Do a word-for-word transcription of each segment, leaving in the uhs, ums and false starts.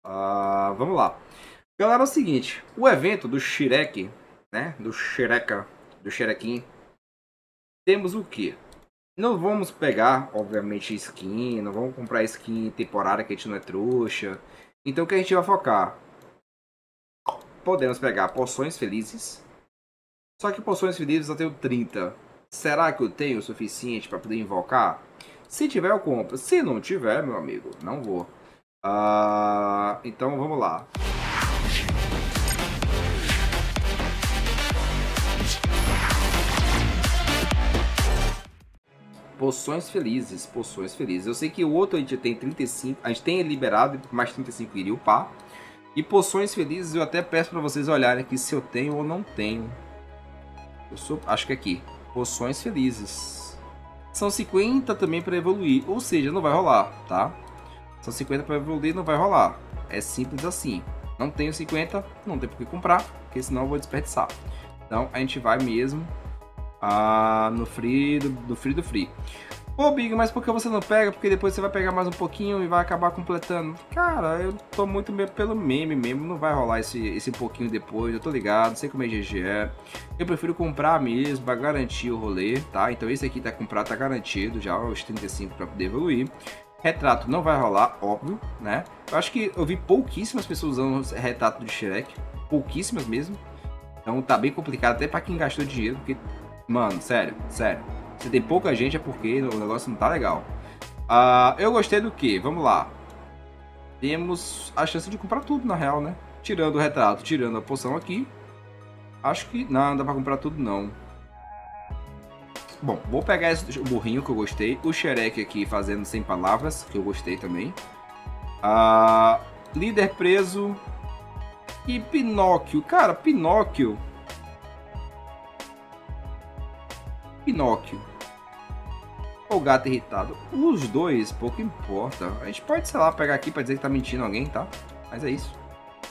Uh, vamos lá. Galera, é o seguinte. O evento do Shrek, né? Do Shreka, do Shrekin. Temos o que? Não vamos pegar, obviamente, skin. Não vamos comprar skin temporária que a gente não é trouxa. Então o que a gente vai focar? Podemos pegar poções felizes. Só que poções felizes eu tenho trinta. Será que eu tenho o suficiente para poder invocar? Se tiver, eu compro. Se não tiver, meu amigo, não vou. Uh, então vamos lá. Poções felizes, poções felizes. Eu sei que o outro a gente tem trinta e cinco, a gente tem liberado, mais trinta e cinco iria upar. E poções felizes eu até peço para vocês olharem aqui se eu tenho ou não tenho. Eu sou, acho que aqui, poções felizes. São cinquenta também para evoluir, ou seja, não vai rolar, tá? São cinquenta para evoluir, não vai rolar. É simples assim. Não tenho cinquenta, não tem por que comprar, porque senão eu vou desperdiçar. Então a gente vai mesmo ah, no free do, do free do free. Ô Big, mas por que você não pega? Porque depois você vai pegar mais um pouquinho e vai acabar completando. Cara, eu tô muito pelo meme mesmo, não vai rolar esse, esse pouquinho depois, eu tô ligado, sei como é G G é. Eu prefiro comprar mesmo, pra garantir o rolê, tá? Então esse aqui tá comprado, tá garantido já, os trinta e cinco pra poder evoluir. Retrato não vai rolar, óbvio, né? Eu acho que eu vi pouquíssimas pessoas usando retrato de Shrek, pouquíssimas mesmo. Então tá bem complicado até pra quem gastou dinheiro, porque, mano, sério, sério. Se tem pouca gente é porque o negócio não tá legal. Uh, eu gostei do que? Vamos lá. Temos a chance de comprar tudo, na real, né? Tirando o retrato, tirando a poção aqui. Acho que não, não dá pra comprar tudo, não. Bom, vou pegar esse, o burrinho que eu gostei. O Shrek aqui fazendo sem palavras, que eu gostei também. Uh, líder preso. E Pinóquio. Cara, Pinóquio... Pinóquio ou gato irritado, os dois pouco importa. A gente pode, sei lá, pegar aqui para dizer que tá mentindo alguém, tá? Mas é isso.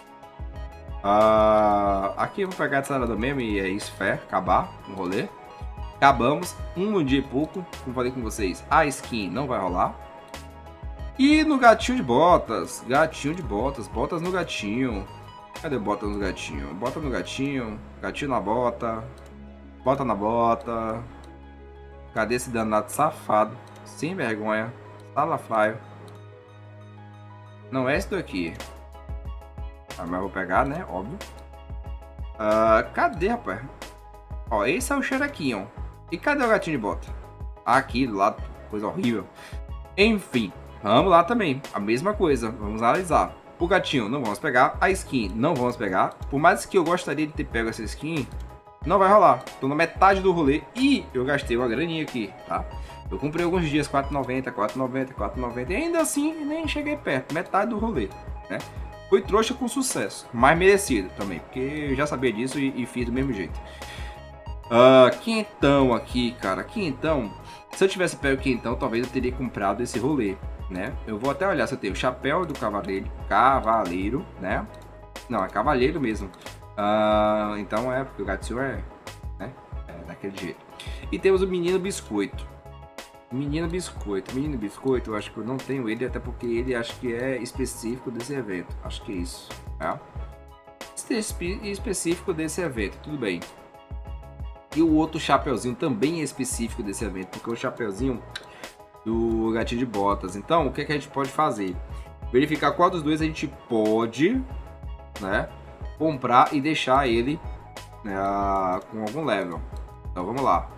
Uh, aqui eu vou pegar essa área mesmo e é isso, fé, acabar o rolê. Acabamos, um dia e pouco, como falei com vocês, a skin não vai rolar. E no gatinho de botas, gatinho de botas, botas no gatinho. Cadê botas no gatinho? Bota no gatinho, gatinho na bota, bota na bota. Cadê esse danado safado? Sem vergonha. Salafraio. Não é esse daqui. Ah, mas eu vou pegar, né? Óbvio. Uh, cadê, rapaz? Ó, esse é o Shrekinho. E cadê o gatinho de bota? Aqui do lado. Coisa horrível. Enfim. Vamos lá também. A mesma coisa. Vamos analisar. O gatinho não vamos pegar. A skin não vamos pegar. Por mais que eu gostaria de ter pego essa skin... Não vai rolar, tô na metade do rolê e eu gastei uma graninha aqui, tá? Eu comprei alguns dias quatro e noventa, quatro e noventa, quatro e noventa e ainda assim nem cheguei perto, metade do rolê, né? Fui trouxa com sucesso, mas merecido também, porque eu já sabia disso e, e fiz do mesmo jeito. Uh, quentão aqui, cara, quentão. Se eu tivesse pego quentão, talvez eu teria comprado esse rolê, né? Eu vou até olhar se eu tenho o chapéu do cavaleiro, cavaleiro, né? Não, é cavaleiro mesmo. Uh, então é, porque o gatinho é, né, é daquele jeito. E temos o menino biscoito. Menino biscoito, menino biscoito, eu acho que eu não tenho ele, até porque ele acho que é específico desse evento. Acho que é isso, tá? Específico desse evento, tudo bem. E o outro chapeuzinho também é específico desse evento, porque é o chapeuzinho do gatinho de botas. Então, o que, é que a gente pode fazer? Verificar qual dos dois a gente pode, né, comprar e deixar ele, né, com algum level. Então vamos lá.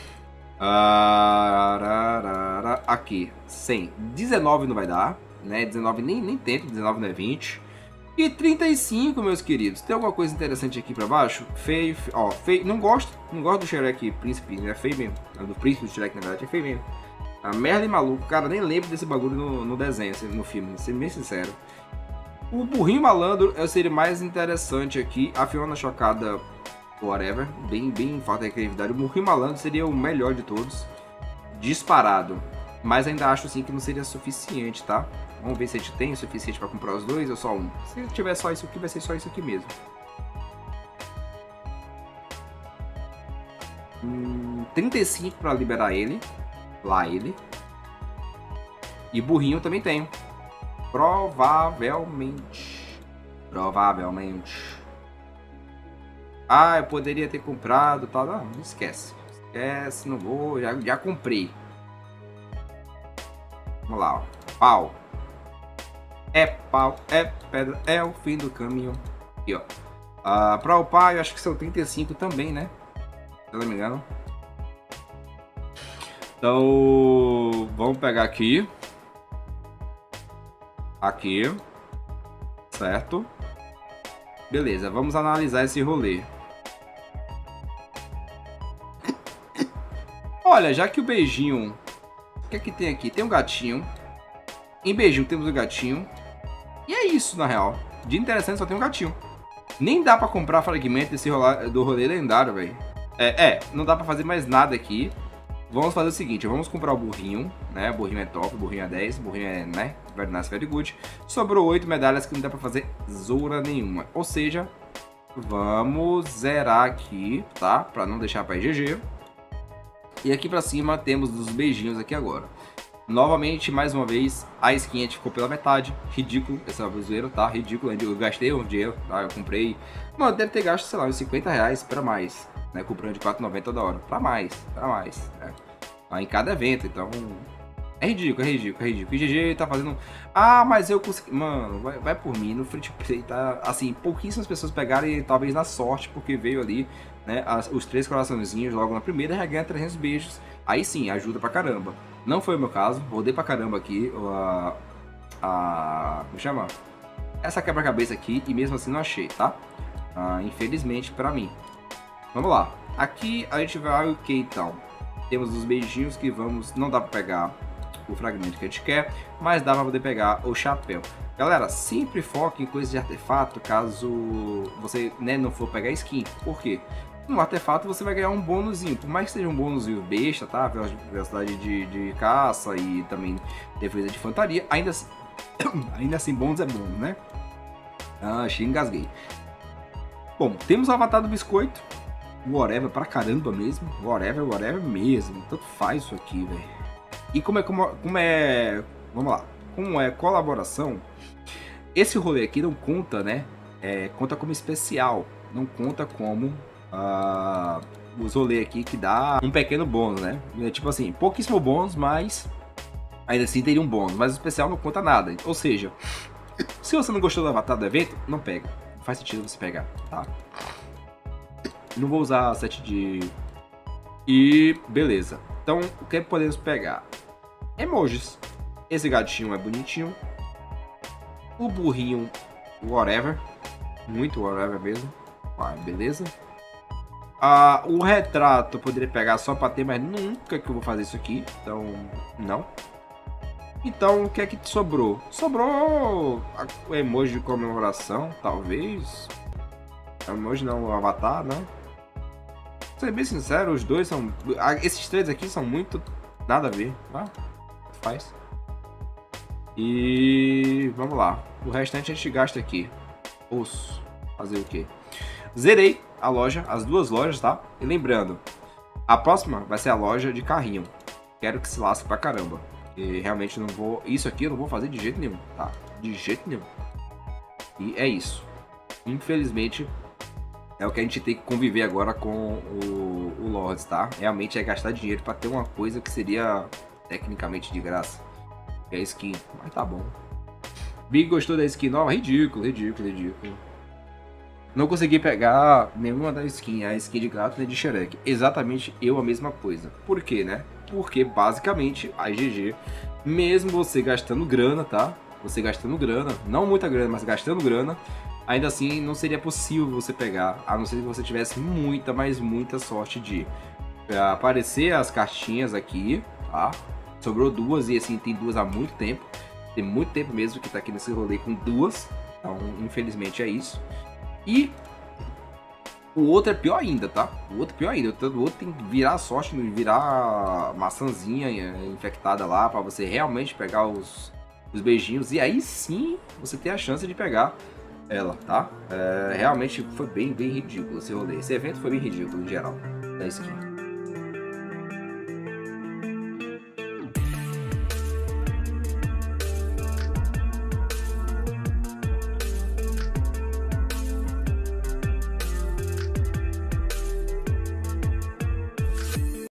Aqui, cem. dezenove não vai dar, né? dezenove nem, nem tento, dezenove não é vinte. E trinta e cinco, meus queridos. Tem alguma coisa interessante aqui pra baixo? Feio, ó, feio. Não gosto, não gosto do Shrek príncipe, né? É feio mesmo. Do príncipe do Shrek, na verdade, é feio mesmo. A merda e maluco, cara, nem lembro desse bagulho no, no desenho, no filme, vou ser bem sincero. O burrinho malandro é o ser mais interessante aqui. A Fiona chocada, whatever, bem, bem falta de criatividade. O burrinho malandro seria o melhor de todos, disparado. Mas ainda acho assim que não seria suficiente, tá? Vamos ver se a gente tem o suficiente para comprar os dois ou só um. Se tiver só isso aqui, vai ser só isso aqui mesmo. Hum, trinta e cinco para liberar ele. Lá ele. E burrinho eu também tenho. Provavelmente. Provavelmente. Ah, eu poderia ter comprado, tal. Não, não esquece. Esquece, não vou. Já, já comprei. Vamos lá, ó. Pau. É pau, é pedra, é o fim do caminho. Aqui, ó. Ah, pra upar, eu acho que são trinta e cinco também, né? Se eu não me engano. Então, vamos pegar aqui. Aqui. Certo. Beleza, vamos analisar esse rolê. Olha, já que o beijinho... O que é que tem aqui? Tem um gatinho. Em beijinho temos o gatinho. E é isso, na real. De interessante só tem um gatinho. Nem dá pra comprar fragmento desse rolar, do rolê lendário, velho. É, é, não dá pra fazer mais nada aqui. Vamos fazer o seguinte, vamos comprar o burrinho, né? O burrinho é top, o burrinho é dez, o burrinho é, né? Very nice, very good. Sobrou oito medalhas que não dá pra fazer zora nenhuma. Ou seja, vamos zerar aqui, tá? Pra não deixar pra G G. E aqui pra cima temos os beijinhos aqui agora. Novamente, mais uma vez, a skin a gente ficou pela metade. Ridículo, esse é o zoeiro, tá? Ridículo, eu gastei um dinheiro, tá? Eu comprei... Mano, deve ter gasto, sei lá, uns cinquenta reais pra mais, né? Comprando de quatro reais e noventa centavos da hora. Pra mais, pra mais, né? Tá em cada evento, então... É ridículo, é ridículo, é ridículo. E G G tá fazendo... Ah, mas eu consegui... Mano, vai, vai por mim, no free to play tá... Assim, pouquíssimas pessoas pegaram e talvez na sorte, porque veio ali, né? As, os três coraçãozinhos logo na primeira e já ganha trezentos beijos. Aí sim, ajuda pra caramba. Não foi o meu caso, rodei pra caramba aqui a... a como chama? Essa quebra-cabeça aqui e mesmo assim não achei, tá? Ah, infelizmente pra mim. Vamos lá. Aqui a gente vai o que então? Temos os beijinhos que vamos... Não dá pra pegar o fragmento que a gente quer, mas dá pra poder pegar o chapéu. Galera, sempre foque em coisas de artefato caso você, né, não for pegar skin. Por quê? No artefato você vai ganhar um bônusinho, por mais que seja um bônusinho besta, tá? Velocidade de, de caça e também defesa de infantaria, ainda assim, ainda assim bônus é bônus, né? Ah, achei, engasguei. Bom, temos o avatar do biscoito, whatever pra caramba mesmo, whatever, whatever mesmo, tanto faz isso aqui, velho. E como é, como, como é, vamos lá, como é colaboração, esse rolê aqui não conta, né? É, conta como especial, não conta como... Uh, os rolês aqui que dá um pequeno bônus, né? É tipo assim, pouquíssimo bônus, mas ainda assim teria um bônus, mas o especial não conta nada. Ou seja, se você não gostou do avatar do evento, não pega. Não faz sentido você pegar, tá? Não vou usar set de... E beleza. Então, o que podemos pegar? Emojis. Esse gatinho é bonitinho. O burrinho, whatever. Muito whatever mesmo. Ah, beleza. Ah, o retrato eu poderia pegar só pra ter, mas nunca que eu vou fazer isso aqui. Então, não. Então, o que é que sobrou? Sobrou o emoji de comemoração, talvez. O emoji não, o avatar, né? Pra ser bem sincero, os dois são... Esses três aqui são muito... Nada a ver, tá? Faz. E... Vamos lá. O restante a gente gasta aqui. Osso. Fazer o quê? Zerei a loja, as duas lojas, tá? E lembrando, a próxima vai ser a loja de carrinho. Quero que se lasque pra caramba. E realmente não vou... Isso aqui eu não vou fazer de jeito nenhum, tá? De jeito nenhum. E é isso. Infelizmente, é o que a gente tem que conviver agora com o, o Lords, tá? Realmente é gastar dinheiro pra ter uma coisa que seria tecnicamente de graça. Que é a skin. Mas tá bom. Big gostou da skin nova? Ridículo, ridículo, ridículo. Não consegui pegar nenhuma da skin, a skin de gato nem de Shrek. Exatamente eu a mesma coisa. Por quê, né? Porque basicamente a G G, mesmo você gastando grana, tá? Você gastando grana, não muita grana, mas gastando grana, ainda assim não seria possível você pegar, a não ser que você tivesse muita, mas muita sorte de aparecer as cartinhas aqui, tá? Sobrou duas e assim, tem duas há muito tempo. Tem muito tempo mesmo que tá aqui nesse rolê com duas. Então, infelizmente é isso. E o outro é pior ainda, tá? O outro é pior ainda. O outro tem que virar a sorte, virar maçãzinha infectada lá pra você realmente pegar os, os beijinhos. E aí sim você tem a chance de pegar ela, tá? É, realmente foi bem, bem ridículo esse rolê. Esse evento foi bem ridículo em geral da skin.